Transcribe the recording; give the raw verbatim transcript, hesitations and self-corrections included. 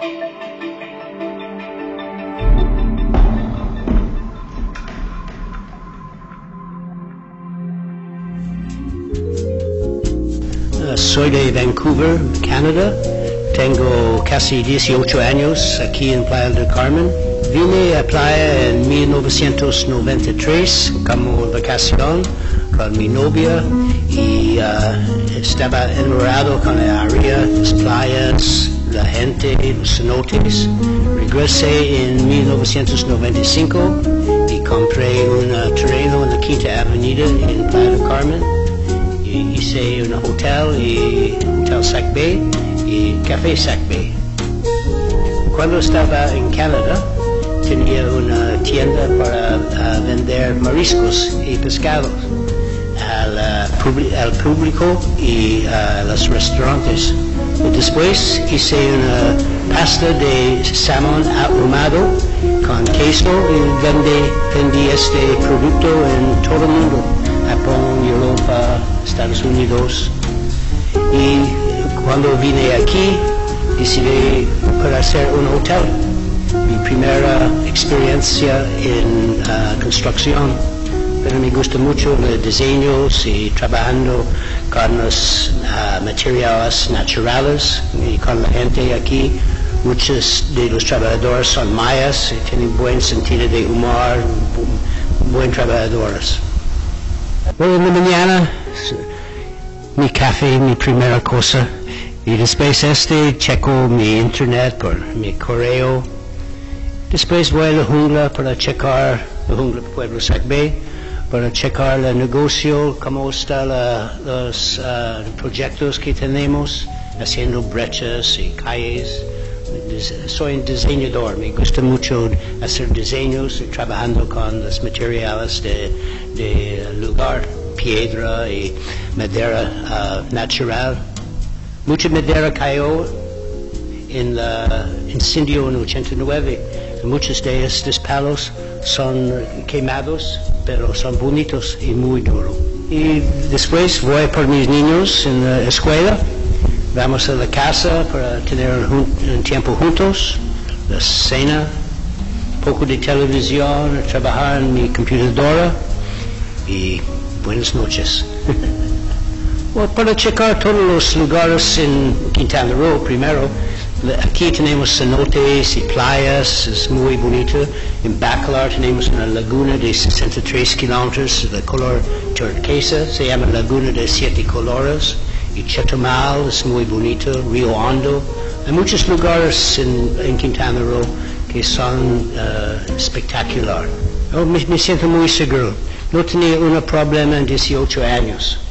Soy de Vancouver, Canadá. Tengo casi dieciocho años aquí en Playa de Carmen. Vine a Playa en mil novecientos noventa y tres como vacación con mi novia y uh, estaba enamorado con la área, las playas, la gente, los cenotes. Regresé en mil novecientos noventa y cinco y compré un terreno en la Quinta Avenida en Playa de Carmen. Y hice un hotel, y Hotel Sac Bay y Café Sac Bay. Cuando estaba en Canadá, tenía una tienda para uh, vender mariscos y pescados al, uh, publi al público y a uh, los restaurantes. Y después hice una pasta de salmón ahumado con queso y vendí, vendí este producto en todo el mundo. Japón, Europa, Estados Unidos. Y cuando vine aquí, decidí para hacer un hotel. Mi primera experiencia en uh, construcción. Pero me gusta mucho los diseños y trabajando con los uh, materiales naturales y con la gente aquí. Muchos de los trabajadores son mayas y tienen buen sentido de humor, buen trabajadores. Bueno, en la mañana, mi café, mi primera cosa, y después este, checo mi internet por mi correo. Después voy a la jungla para checar, la jungla Pueblo Sac Bay, para checar el negocio, cómo están los uh, proyectos que tenemos, haciendo brechas y calles. Soy un diseñador, me gusta mucho hacer diseños y trabajando con los materiales de, de lugar, piedra y madera uh, natural. Mucha madera cayó en el incendio en ochenta y nueve. Muchos de estos palos son quemados, pero son bonitos y muy duros. Y después voy por mis niños en la escuela. Vamos a la casa para tener un, un tiempo juntos, la cena, poco de televisión, trabajar en mi computadora y buenas noches. Bueno, para checar todos los lugares en Quintana Roo, primero, aquí tenemos cenotes y playas, es muy bonito. En Bacalar tenemos una laguna de sesenta y tres kilómetros de color turquesa, se llama Laguna de Siete Colores. Y Chetumal es muy bonito, Río Hondo. Hay muchos lugares en, en Quintana Roo que son uh, espectaculares. Oh, me, me siento muy seguro. No tenía un problema en dieciocho años.